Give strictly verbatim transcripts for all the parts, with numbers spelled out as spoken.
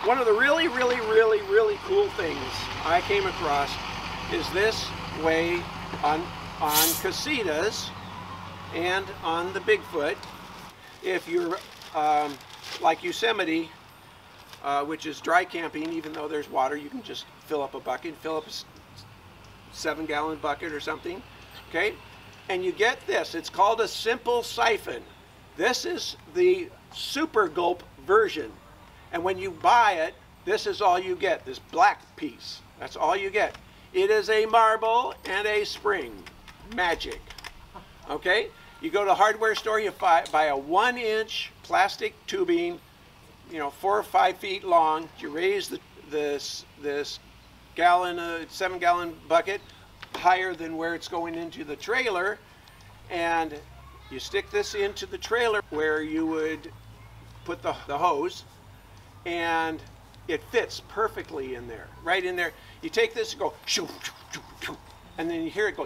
One of the really, really, really, really cool things I came across is this way on, on casitas and on the Bigfoot. If you're um, like Yosemite, uh, which is dry camping, even though there's water, you can just fill up a bucket, fill up a seven gallon bucket or something, okay? And you get this, it's called a simple siphon. This is the Super Gulp version. And when you buy it, this is all you get, this black piece. That's all you get. It is a marble and a spring. Magic. Okay? You go to a hardware store, you buy, buy a one inch plastic tubing, you know, four or five feet long. You raise the, this, this gallon, uh, seven gallon bucket higher than where it's going into the trailer. And you stick this into the trailer where you would put the, the hose, and it fits perfectly in there, right in there. You take this and go, shoo, shoo, shoo, shoo, and then you hear it go,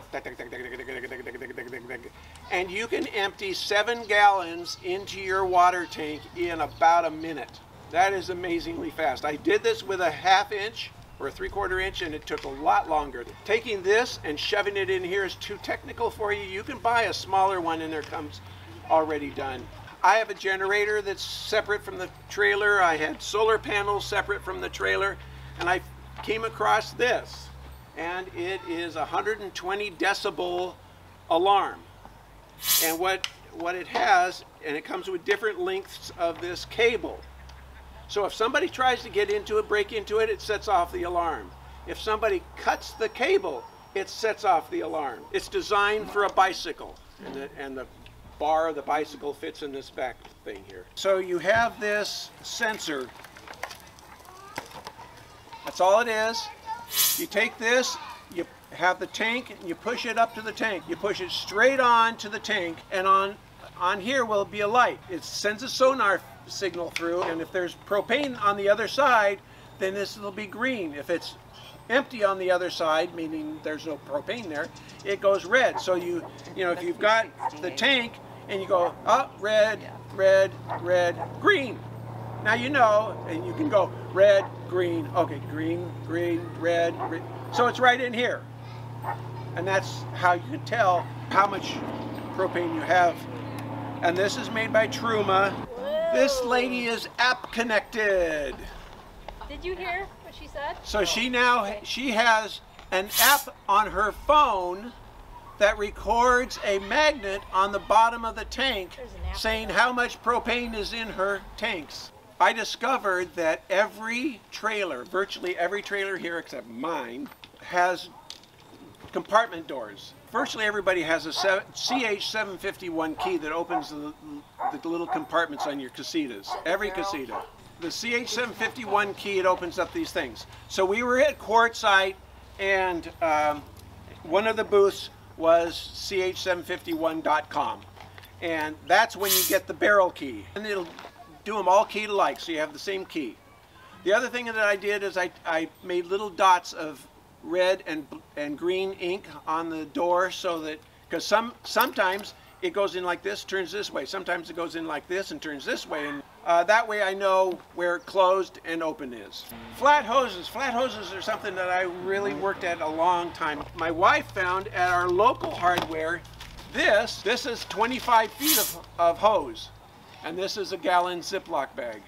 and you can empty seven gallons into your water tank in about a minute. That is amazingly fast. I did this with a half inch or a three quarter inch, and it took a lot longer. Taking this and shoving it in here is too technical for you. You can buy a smaller one and there comes already done. I have a generator that's separate from the trailer. I had solar panels separate from the trailer, and I came across this, and it is a one hundred twenty decibel alarm. And what, what it has, and it comes with different lengths of this cable. So if somebody tries to get into it, break into it, it sets off the alarm. If somebody cuts the cable, it sets off the alarm. It's designed for a bicycle, and the, and the bar of the bicycle fits in this back thing here. So you have this sensor. That's all it is. You take this, you have the tank, and you push it up to the tank. You push it straight on to the tank, and on, on here will be a light. It sends a sonar signal through, and if there's propane on the other side, then this will be green. If it's empty on the other side, meaning there's no propane there, it goes red. So you, you know, if you've got the tank and you go up, oh, red, red, red, green. Now you know, and you can go red, green, okay, green, green, red, red. So it's right in here. And that's how you can tell how much propane you have. And this is made by Truma. Whoa. This lady is app connected. Did you hear what she said? So she now, okay. She has an app on her phone that records a magnet on the bottom of the tank saying how much propane is in her tanks. I discovered that every trailer, virtually every trailer here except mine, has compartment doors. Virtually everybody has a C H seven fifty-one key that opens the, the little compartments on your casitas. Every casita. The C H seven fifty-one key, it opens up these things. So we were at Quartzsite, and um, one of the booths was C H seven fifty-one dot com. And that's when you get the barrel key. And it'll do them all keyed alike, so you have the same key. The other thing that I did is I, I made little dots of red and, and green ink on the door, so that, because some, sometimes it goes in like this, turns this way. Sometimes it goes in like this and turns this way. And uh, that way I know where closed and open is. Flat hoses. Flat hoses are something that I really worked at a long time. My wife found at our local hardware this. This is twenty-five feet of, of hose. And this is a gallon Ziploc bag.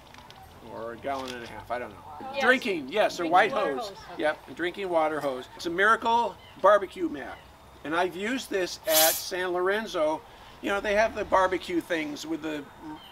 Or a gallon and a half, I don't know. Yes. Drinking, yes, or white hose. hose. Yep, a drinking water hose. It's a Miracle barbecue mat. And I've used this at San Lorenzo. You know, they have the barbecue things with the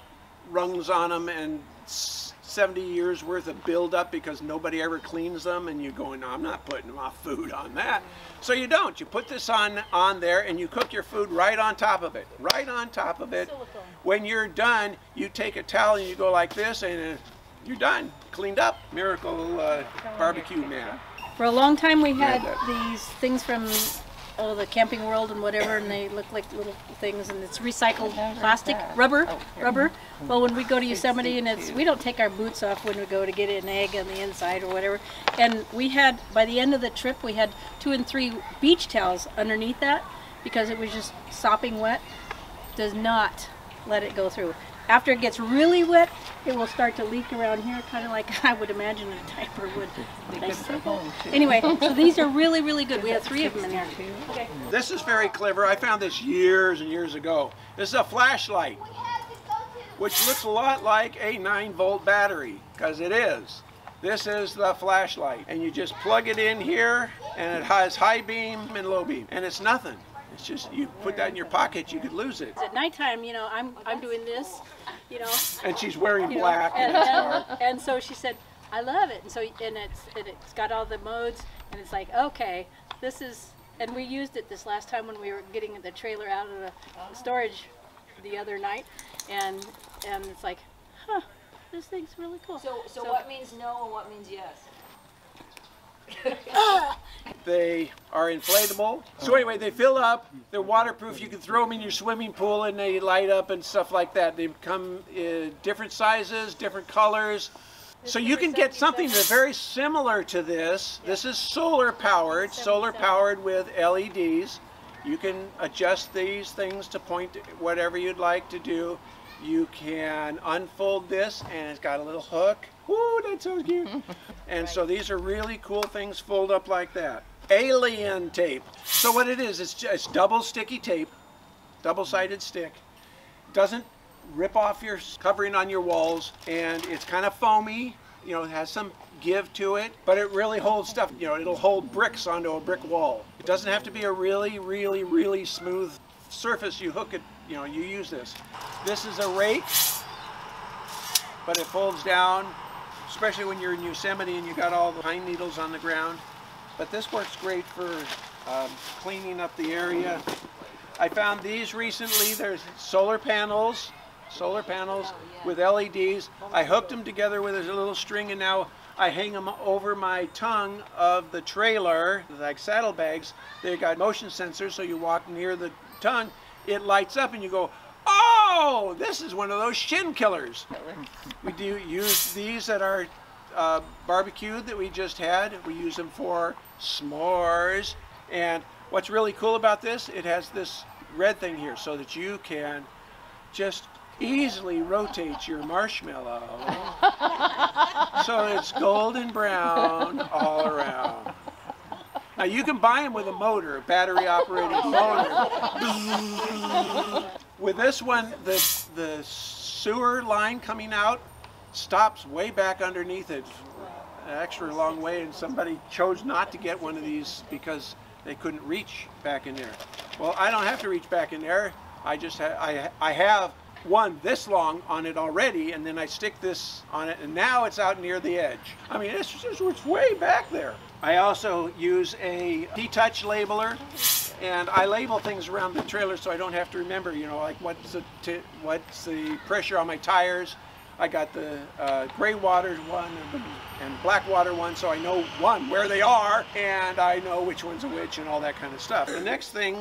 rungs on them and seventy years worth of buildup because nobody ever cleans them, and you go, no, I'm not putting my food on that. So you don't. You put this on, on there and you cook your food right on top of it. Right on top of it. Silicone. When you're done, you take a towel and you go like this, and uh, you're done. Cleaned up. Miracle uh, barbecue mat. For a long time we had these things from oh, the Camping World and whatever, and they look like little things, and it's recycled plastic, rubber, oh, rubber. Well, when we go to Yosemite, and it's, we don't take our boots off when we go to get an egg on the inside or whatever. And we had, by the end of the trip, we had two and three beach towels underneath that because it was just sopping wet. Does not let it go through. after it gets really wet, it will start to leak around here, kind of like I would imagine a diaper would. Anyway, so these are really, really good. We have three of them in there. Okay. This is very clever. I found this years and years ago. This is a flashlight, which looks a lot like a nine volt battery, because it is. This is the flashlight, and you just plug it in here, and it has high beam and low beam, and it's nothing. It's just, you put that in your pocket, you could lose it. At nighttime, you know, I'm I'm doing this, you know. And she's wearing you black. Know, and, and, and, and so she said, I love it. And so and it's and it's got all the modes, and it's like, okay, this is. And we used it this last time when we were getting the trailer out of the storage the other night, and and it's like, huh, this thing's really cool. So so, so what means no and what means yes? They are inflatable. So anyway, they fill up, they're waterproof. You can throw them in your swimming pool and they light up and stuff like that. They come in different sizes, different colors. So you can get something that's very similar to this. This is solar powered, solar powered with L E Ds. You can adjust these things to point to whatever you'd like to do. You can unfold this and it's got a little hook. Ooh, that's so cute. And so these are really cool things, fold up like that. Alien tape. So what it is, it's just double sticky tape, double-sided stick. Doesn't rip off your covering on your walls, and it's kind of foamy. You know, it has some give to it, but it really holds stuff. You know, it'll hold bricks onto a brick wall. It doesn't have to be a really, really, really smooth surface. You hook it, you know, you use this. This is a rake, but it folds down, especially when you're in Yosemite and you got all the pine needles on the ground. But this works great for um, cleaning up the area. I found these recently. There's solar panels, solar panels with L E Ds. I hooked them together with a little string, and now I hang them over my tongue of the trailer, like saddlebags. They've got motion sensors, so you walk near the tongue, it lights up and you go, oh, this is one of those shin killers. We do use these at our uh, barbecue that we just had. We use them for s'mores. And what's really cool about this, it has this red thing here so that you can just easily rotate your marshmallow so it's golden brown all around. Now you can buy them with a motor, a battery operated motor. With this one, the, the sewer line coming out stops way back underneath it, an extra long way, and somebody chose not to get one of these because they couldn't reach back in there. Well, I don't have to reach back in there. I just ha I, I have one this long on it already, and then I stick this on it, and now it's out near the edge. I mean, it's just it's way back there. I also use a T-Touch labeler, and I label things around the trailer so I don't have to remember, you know, like what's the t what's the pressure on my tires. I got the uh, gray water one and, and black water one, so I know, one, where they are, and I know which one's a which and all that kind of stuff. The next thing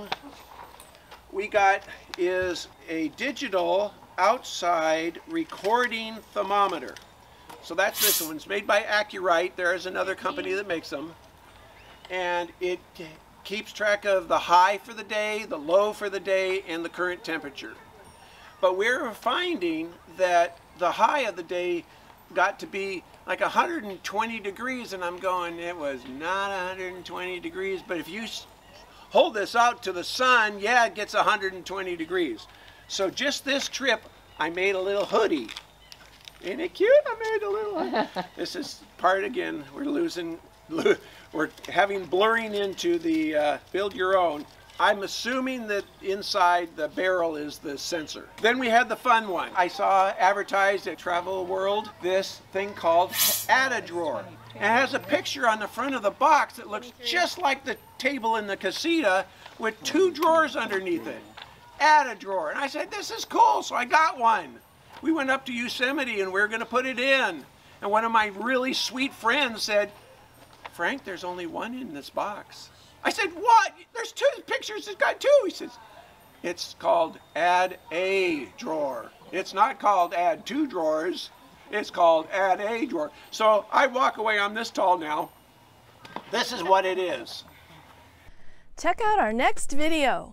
we got is a digital outside recording thermometer. So that's this one. It's made by Accurite. There is another company that makes them. And it keeps track of the high for the day, the low for the day, and the current temperature. But we're finding that the high of the day got to be like one hundred twenty degrees, and I'm going, it was not one hundred twenty degrees, but if you hold this out to the sun, yeah, it gets one hundred twenty degrees. So just this trip, I made a little hoodie. Ain't it cute? I made a little. This is part, again, we're losing, we're having blurring into the uh, build your own. I'm assuming that inside the barrel is the sensor. Then we had the fun one. I saw advertised at Travel World this thing called Add-A-Drawer. And it has a picture on the front of the box that looks just like the table in the casita with two drawers underneath it. Add-A-Drawer. And I said, this is cool, so I got one. We went up to Yosemite and we were going to put it in. And one of my really sweet friends said, Frank, there's only one in this box. I said, what? There's two pictures, it's got two. He says, it's called Add a Drawer. It's not called Add two drawers. It's called Add a Drawer. So I walk away, I'm this tall now. This is what it is. Check out our next video.